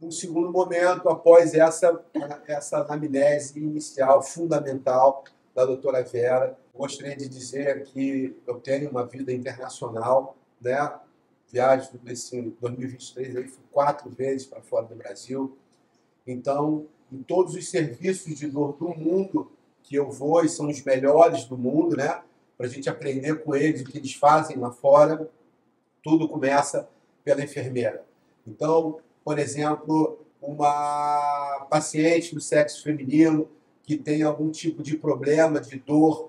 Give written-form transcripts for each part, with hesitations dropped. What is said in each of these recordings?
Um segundo momento, após essa anamnese inicial, fundamental, da doutora Vera, gostaria de dizer que eu tenho uma vida internacional, né? Viagem nesse 2023, aí fui 4 vezes para fora do Brasil. Então, em todos os serviços de dor do mundo que eu vou, e são os melhores do mundo, né? Para a gente aprender com eles o que eles fazem lá fora, tudo começa pela enfermeira. Então, por exemplo, uma paciente do sexo feminino que tem algum tipo de problema de dor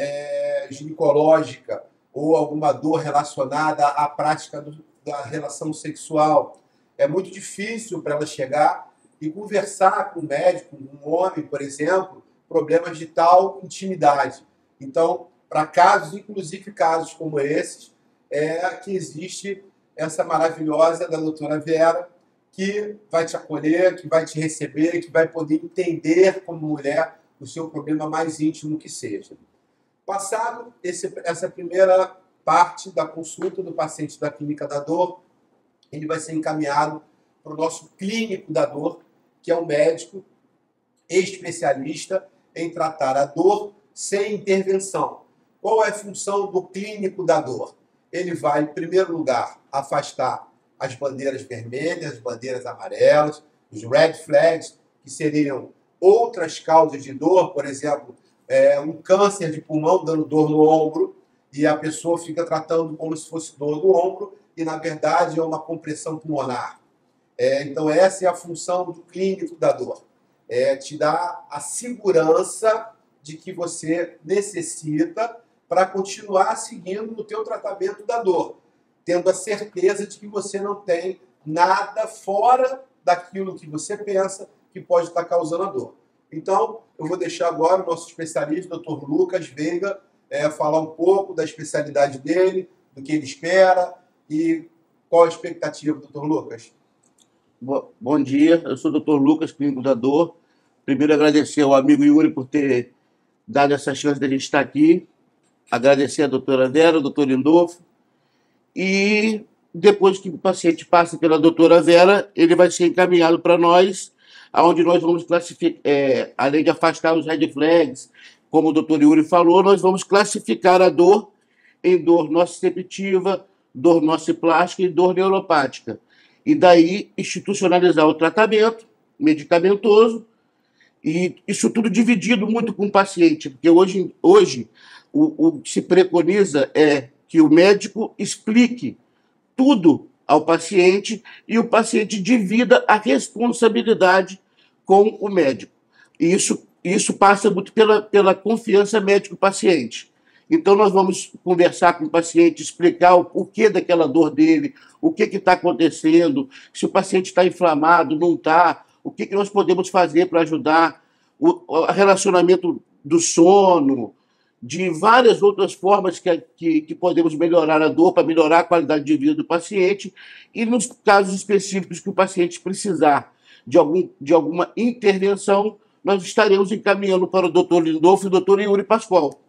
ginecológica ou alguma dor relacionada à prática da relação sexual, é muito difícil para ela chegar e conversar com um médico, um homem, por exemplo, problemas de tal intimidade. Então, para casos, inclusive casos como esses, que existe essa maravilhosa da doutora Vera, que vai te acolher, que vai te receber, que vai poder entender como mulher o seu problema mais íntimo que seja. Passado essa primeira parte da consulta do paciente da clínica da dor, ele vai ser encaminhado para o nosso clínico da dor, que é um médico especialista em tratar a dor sem intervenção. Qual é a função do clínico da dor? Ele vai, em primeiro lugar, afastar as bandeiras vermelhas, as bandeiras amarelas, os red flags, que seriam outras causas de dor, por exemplo, um câncer de pulmão dando dor no ombro, e a pessoa fica tratando como se fosse dor do ombro, e na verdade é uma compressão pulmonar. Então essa é a função do clínico da dor. Te dar a segurança de que você necessita para continuar seguindo no teu tratamento da dor, tendo a certeza de que você não tem nada fora daquilo que você pensa que pode estar causando a dor. Então, eu vou deixar agora o nosso especialista, o Dr. Lucas Veiga, falar um pouco da especialidade dele, do que ele espera e qual a expectativa, Dr. Lucas. Bom dia, eu sou o Dr. Lucas, clínico da dor. Primeiro, agradecer ao amigo Yuri por ter dado essa chance de a gente estar aqui. Agradecer a doutora Vera, ao doutor Lindolfo. E depois que o paciente passa pela doutora Vera, ele vai ser encaminhado para nós, onde nós vamos classificar, além de afastar os red flags, como o doutor Yuri falou, nós vamos classificar a dor em dor nociceptiva, dor nociplástica e dor neuropática. E daí institucionalizar o tratamento medicamentoso, e isso tudo dividido muito com o paciente, porque hoje o que se preconiza é que o médico explique tudo ao paciente e o paciente divida a responsabilidade com o médico. E isso passa muito pela confiança médico-paciente. Então, nós vamos conversar com o paciente, explicar o porquê daquela dor dele, o que está acontecendo, se o paciente está inflamado, não está, o que nós podemos fazer para ajudar, o relacionamento do sono, de várias outras formas que podemos melhorar a dor, para melhorar a qualidade de vida do paciente, e nos casos específicos que o paciente precisar de alguma intervenção, nós estaremos encaminhando para o Dr. Lindolfo e o Dr. Yuri Pascoal.